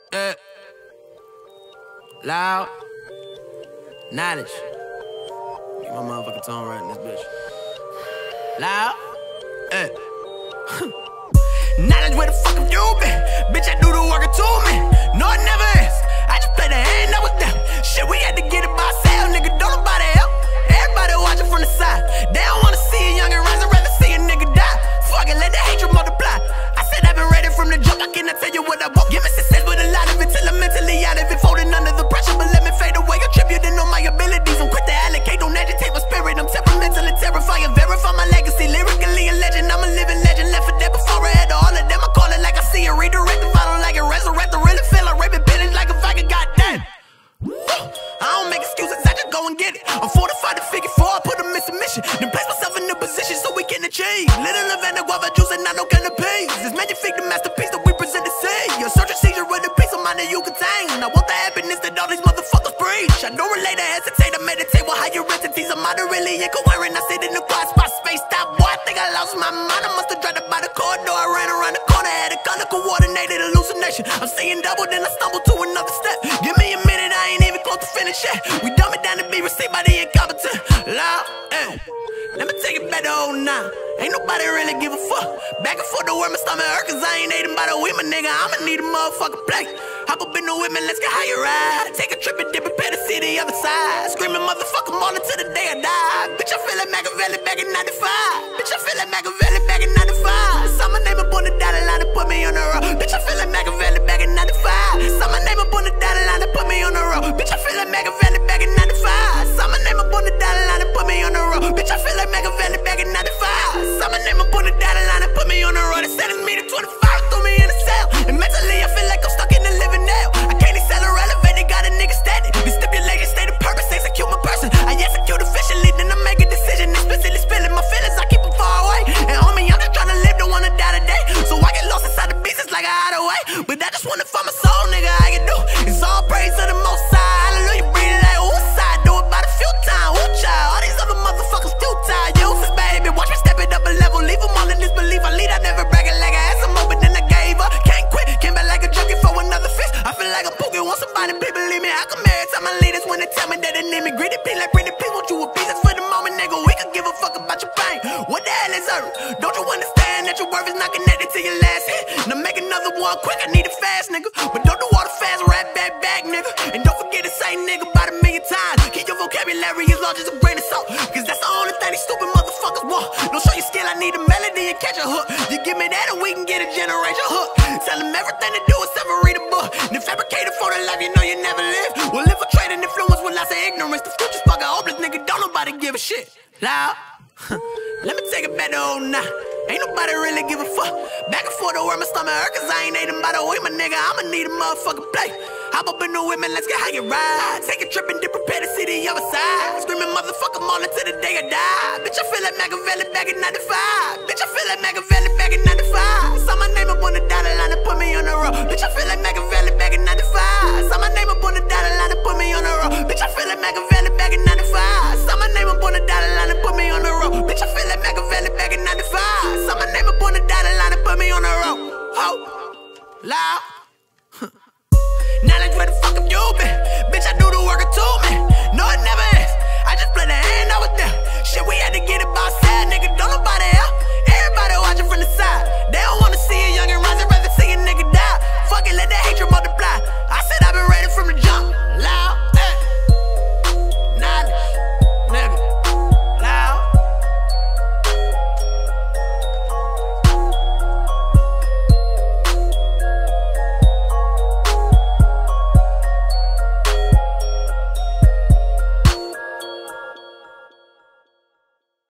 Loud. Knowledge. Get my motherfucking tongue right in this bitch. Loud. Knowledge where the fuck have you been? Bitch, I do the work to me. No, it never is. I just play the hand that was them. Shit, we had to get it by ourselves, nigga. Don't nobody help. Everybody watching from the side. They don't wanna see a young and rise. I'd rather see a nigga die. Fuck it, let the hatred multiply. I said I've been ready from the jump. I cannot tell you what I want. Give me success with a lot of it till I'm mentally out of it. Folding under the pressure, but let me fade away. Attributing all my abilities. I'm quick to allocate, don't agitate my spirit. I'm temperamentally terrifying. Verify my legacy. Lyrically a legend. I'm a living legend. Left for dead before I had all of them. I call it like I see it. Redirect if I don't like it. Resurrect the really feel like raping pillage like a fucking goddamn. I don't make excuses, I just go and get it. I'm fortified to figure 4, I put them in submission. Then place myself in a position so we can achieve. Little Lavender guava juice and not no canapes. This magnifique the masterpiece that we present to see. Your search and seizure with a piece of mind that you contain. I want the happiness that all these motherfuckers preach. I don't relate, I hesitate, I meditate with higher entities. I'm moderately incoherent, I sit in the quiet spot, spaced out. Boy, I think I lost my mind, I must have dropped it by the corridor. I ran around the corner, had a color coordinated hallucination. I'm seeing double, then I stumble to another step. Give me a minute, I ain't even close to finish yet. We dumb it down to be received by the incompetent. Loud, let me take it back to 09. Ain't nobody really give a fuck. Back and forth to where my stomach hurt, cause I ain't eating by the weed, my nigga. I'ma need a motherfucking plate. Hop up in the women, let's get higher ride. Take a trip and dip, prepare to see the other side. Screaming motherfucker all until the day I die. Bitch, I feel like Makaveli back in 95. Bitch, I feel like Makaveli back in 95. Saw my name up on the dotted line and put me on the road. Bitch, I feel like Makaveli back in 95. Saw my name up on the dotted line and put me on the road. Bitch, I feel like Makaveli back in 95. Saw my name up on the dotted line and put me on the road. Bitch, I feel like Makaveli back in 95. Saw my name up on the dotted line and put me on the road. They sentenced me to 25, threw me in a cell. And mentally I feel like I'm stuck in the living now. I can't excel or elevate, they got a nigga standing. The stipulation state of purpose, execute my person. I execute efficiently, then I make a decision. Explicitly spilling my feelings, I keep them far away. And homie, I'm just trying to live, don't wanna die today. So I get lost inside the beats, it's like a hideaway. But I just wanna find my soul, nigga, I can do. It's all praise to the most high. Hallelujah, breathe it like woosah. Do it about a few times, ooh child. All these other motherfuckers futile. Useless, baby, watch me step it up a level. Leave them all in disbelief. I lead, I never brag it like I had some more, but then I gave up. Can't quit, came back like a junkie for another fist. I feel like I'm Pookie, want somebody, people leave me. I come every time I lead us when they tell me that they need me. Greedy be like pretty people, want you a piece. That's for the moment, nigga. We could give a fuck about your pain. What the hell is earth? Don't you understand that your worth is not connected to your last hit? Now make another one quick, I need it fast, nigga. But don't do all the fast rap back, nigga. And don't forget to say nigga about 1,000,000 times. Keep your vocabulary as large as a grain of salt, cause that's the only thing these stupid motherfuckers want. Don't show your skill, I need a melody and catch a hook. You give me that and we can get a generation hook. Tell them everything to do except for read a book. Then fabricated for the life you know you never live. We'll infiltrate and influence with lots of ignorance. The future's fucking hopeless, nigga, don't nobody give a shit. Loud. Let me take it back to 09. Ain't nobody really give a fuck. Back and forth to where my stomach hurt, cause I ain't eating by the week, my nigga. I'ma need a motherfucking plate. Hop up in the women, let's get higher ride. Take a trip and dip, prepare to see the other side. Screaming motherfucker all until the day I die. Bitch, I feel like Makaveli back in 95. Bitch, I feel like Makaveli back in 95. Saw my name up on the dotted line and put me on the road. Bitch, I feel like Makaveli back in 95. Saw my name up on the dotted line and put me on the road. Bitch, I feel like Makaveli back in 95. Saw my name up on the dotted line and put me on the road. Bitch, I feel like Makaveli back in 95. Saw my name up on the dotted line and put me on the road. Ho, loud. Knowledge where the fuck have you been? Bitch, I do the work to me. No, it never is. I just play the hand I was there. Shit, we had to get it by ourselves, nigga. Don't nobody else.